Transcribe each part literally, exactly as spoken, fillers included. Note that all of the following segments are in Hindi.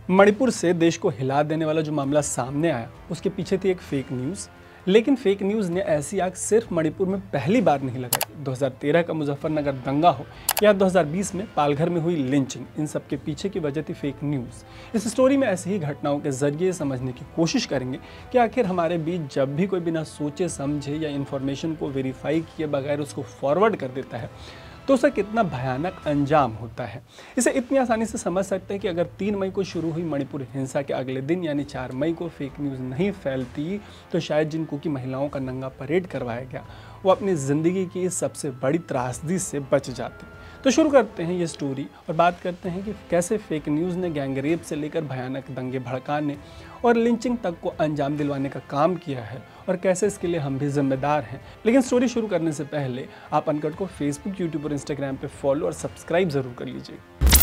मणिपुर से देश को हिला देने वाला जो मामला सामने आया उसके पीछे थी एक फेक न्यूज़। लेकिन फेक न्यूज़ ने ऐसी आग सिर्फ मणिपुर में पहली बार नहीं लगाई। दो हज़ार तेरह का मुजफ्फरनगर दंगा हो या दो हज़ार बीस में पालघर में हुई लिंचिंग, इन सब के पीछे की वजह थी फेक न्यूज़। इस स्टोरी में ऐसी ही घटनाओं के जरिए समझने की कोशिश करेंगे कि आखिर हमारे बीच जब भी कोई बिना सोचे समझे या इन्फॉर्मेशन को वेरीफाई किए बगैर उसको फॉरवर्ड कर देता है तो उसका कितना भयानक अंजाम होता है। इसे इतनी आसानी से समझ सकते हैं कि अगर तीन मई को शुरू हुई मणिपुर हिंसा के अगले दिन यानी चार मई को फेक न्यूज़ नहीं फैलती तो शायद जिन कुकी महिलाओं का नंगा परेड करवाया गया वो अपनी ज़िंदगी की इस सबसे बड़ी त्रासदी से बच जाते। तो शुरू करते हैं ये स्टोरी और बात करते हैं कि कैसे फेक न्यूज़ ने गैंगरेप से लेकर भयानक दंगे भड़काने और लिंचिंग तक को अंजाम दिलवाने का काम किया है और कैसे इसके लिए हम भी जिम्मेदार हैं। लेकिन स्टोरी शुरू करने से पहले आप अनकट को फेसबुक, यूट्यूब और इंस्टाग्राम पे फॉलो और सब्सक्राइब जरूर कर लीजिए।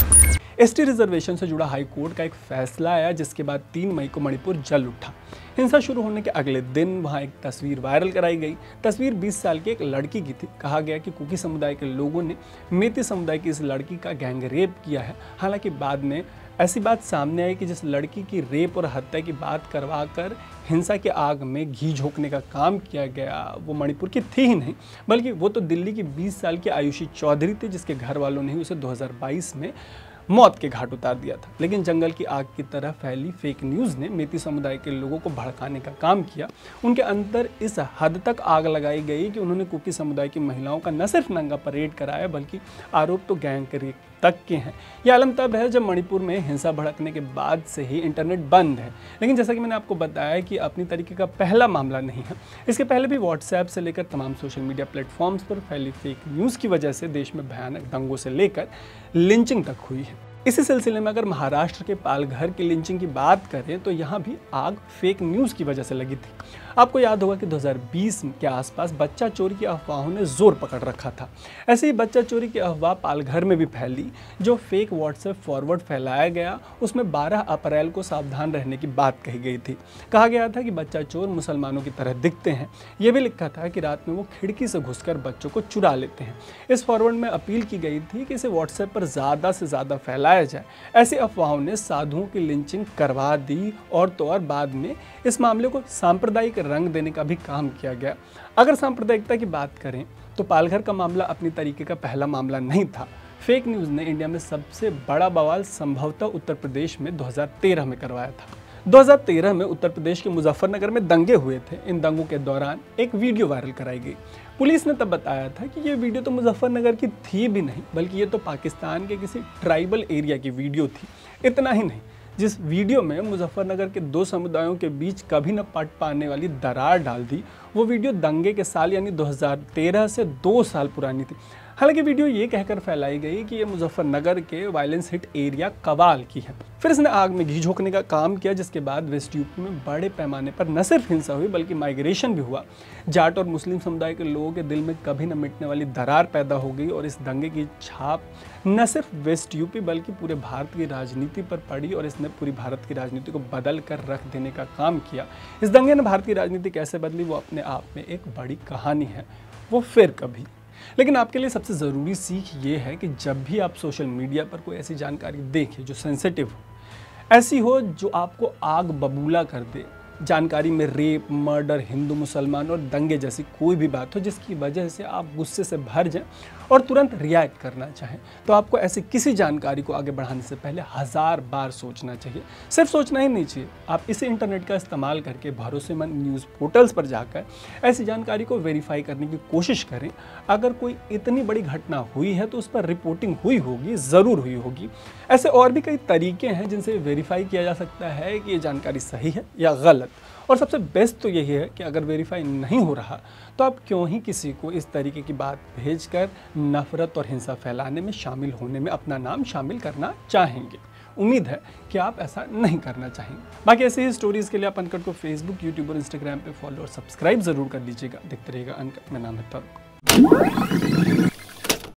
एसटी रिजर्वेशन से जुड़ा हाई कोर्ट का एक फैसला आया जिसके बाद तीन मई को मणिपुर जल उठा। हिंसा शुरू होने के अगले दिन वहां एक तस्वीर वायरल कराई गई। तस्वीर बीस साल की एक लड़की की थी। कहा गया कि कुकी समुदाय के लोगों ने मेती समुदाय की इस लड़की का गैंग रेप किया है। हालांकि बाद में ऐसी बात सामने आई कि जिस लड़की की रेप और हत्या की बात करवा कर हिंसा के आग में घी झोंकने का काम किया गया वो मणिपुर की थी ही नहीं, बल्कि वो तो दिल्ली की बीस साल की आयुषी चौधरी थी जिसके घर वालों ने उसे दो हज़ार बाईस में मौत के घाट उतार दिया था। लेकिन जंगल की आग की तरह फैली फेक न्यूज़ ने मेती समुदाय के लोगों को भड़काने का काम किया। उनके अंदर इस हद तक आग लगाई गई कि उन्होंने कुकी समुदाय की महिलाओं का न सिर्फ नंगा परेड कराया बल्कि आरोप तो गैंग रेप तक के हैं। यह आलम तब है जब मणिपुर में हिंसा भड़कने के बाद से ही इंटरनेट बंद है। लेकिन जैसा कि मैंने आपको बताया कि अपनी तरीके का पहला मामला नहीं है। इसके पहले भी व्हाट्सएप से लेकर तमाम सोशल मीडिया प्लेटफॉर्म्स पर फैली फेक न्यूज़ की वजह से देश में भयानक दंगों से लेकर लिंचिंग तक हुई है। इसी सिलसिले में अगर महाराष्ट्र के पालघर की लिंचिंग की बात करें तो यहाँ भी आग फेक न्यूज़ की वजह से लगी थी। आपको याद होगा कि दो हज़ार बीस के आसपास बच्चा चोरी की अफवाहों ने जोर पकड़ रखा था। ऐसे ही बच्चा चोरी की अफवाह पालघर में भी फैली। जो फेक व्हाट्सएप फॉरवर्ड फैलाया गया उसमें बारह अप्रैल को सावधान रहने की बात कही गई थी। कहा गया था कि बच्चा चोर मुसलमानों की तरह दिखते हैं। यह भी लिखा था कि रात में वो खिड़की से घुसकर बच्चों को चुरा लेते हैं। इस फॉरवर्ड में अपील की गई थी कि इसे व्हाट्सएप पर ज़्यादा से ज़्यादा फैलाया जाए। ऐसी अफवाहों ने साधुओं की लिंचिंग करवा दी और तो और बाद में इस मामले को सांप्रदायिक रंग देने का भी काम किया गया। अगर सांप्रदायिकता की बात करें तो पालघर का मामला अपनी तरीके का पहला मामला नहीं था। फेक न्यूज़ ने इंडिया में सबसे बड़ा बवाल संभवतः उत्तर प्रदेश में दो हज़ार तेरह में करवाया था। दो हज़ार तेरह में उत्तर प्रदेश के मुजफ्फरनगर में दंगे हुए थे। इन दंगों के दौरान एक वीडियो वायरल कराई गई। पुलिस ने तब बताया था कि ये वीडियो तो मुजफ्फरनगर की थी भी नहीं बल्कि ये तो पाकिस्तान के किसी ट्राइबल एरिया की वीडियो थी। इतना ही नहीं, जिस वीडियो में मुजफ्फरनगर के दो समुदायों के बीच कभी न पट पाने वाली दरार डाल दी वो वीडियो दंगे के साल यानी दो हज़ार तेरह से दो साल पुरानी थी। हालांकि वीडियो ये कहकर फैलाई गई कि ये मुजफ्फरनगर के वायलेंस हिट एरिया कवाल की है। फिर इसने आग में घी झोंकने का काम किया जिसके बाद वेस्ट यूपी में बड़े पैमाने पर न सिर्फ हिंसा हुई बल्कि माइग्रेशन भी हुआ। जाट और मुस्लिम समुदाय के लोगों के दिल में कभी न मिटने वाली दरार पैदा हो गई और इस दंगे की छाप न सिर्फ वेस्ट यूपी बल्कि पूरे भारत की राजनीति पर पड़ी और इसने पूरी भारत की राजनीति को बदल कर रख देने का काम किया। इस दंगे ने भारत की राजनीति कैसे बदली वो अपने आप में एक बड़ी कहानी है, वो फिर कभी। लेकिन आपके लिए सबसे ज़रूरी सीख ये है कि जब भी आप सोशल मीडिया पर कोई ऐसी जानकारी देखें जो सेंसिटिव हो, ऐसी हो जो आपको आग बबूला कर दे, जानकारी में रेप, मर्डर, हिंदू मुसलमान और दंगे जैसी कोई भी बात हो जिसकी वजह से आप गुस्से से भर जाएं और तुरंत रिएक्ट करना चाहें, तो आपको ऐसी किसी जानकारी को आगे बढ़ाने से पहले हज़ार बार सोचना चाहिए। सिर्फ सोचना ही नहीं चाहिए, आप इसी इंटरनेट का इस्तेमाल करके भरोसेमंद न्यूज़ पोर्टल्स पर जाकर ऐसी जानकारी को वेरीफाई करने की कोशिश करें। अगर कोई इतनी बड़ी घटना हुई है तो उस पर रिपोर्टिंग हुई होगी, ज़रूर हुई होगी। ऐसे और भी कई तरीके हैं जिनसे वेरीफाई किया जा सकता है कि ये जानकारी सही है या गलत। और सबसे बेस्ट तो यही है कि अगर वेरीफाई नहीं हो रहा तो आप क्यों ही किसी को इस तरीके की बात भेजकर नफरत और हिंसा फैलाने में शामिल होने में अपना नाम शामिल करना चाहेंगे। उम्मीद है कि आप ऐसा नहीं करना चाहेंगे। बाकी ऐसे ही स्टोरीज़ के लिए आप अनकट को फेसबुक, यूट्यूब और इंस्टाग्राम पे फॉलो और सब्सक्राइब जरूर कर लीजिएगा। देखते रहिएगा अनकट। मेरा नाम है तरुण।